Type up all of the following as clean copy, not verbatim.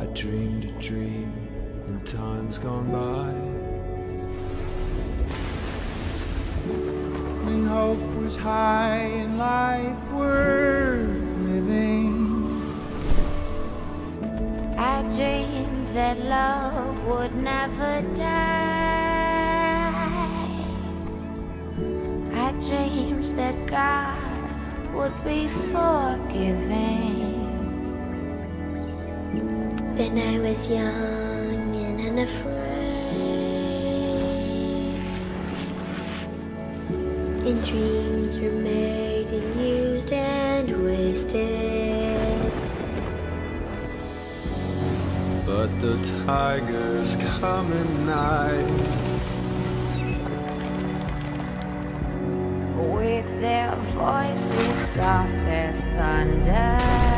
I dreamed a dream in times gone by, when hope was high and life worth living. I dreamed that love would never die. I dreamed that God would be forgiving. Then I was young and unafraid, and dreams were made and used and wasted. But the tigers come at night, with their voices soft as thunder,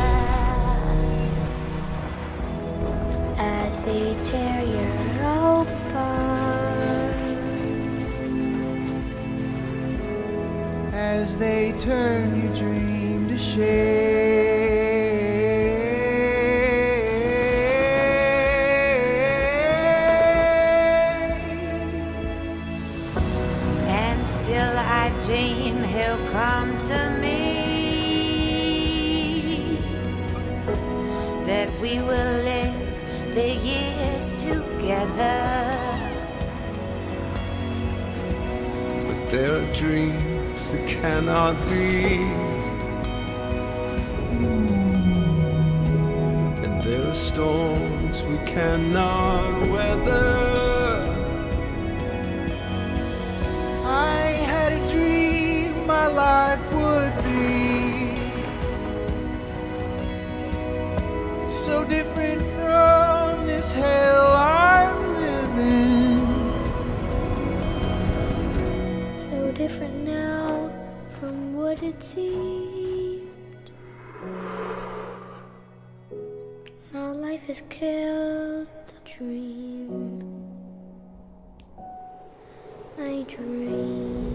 as they tear you apart, as they turn your dream to shade. and still I dream he'll come to me, that we will live the years together. But there are dreams that cannot be, and there are storms we cannot weather. I had a dream my life would be so different from this hell I live in. So different now from what it seemed. Now life has killed the dream I dreamed.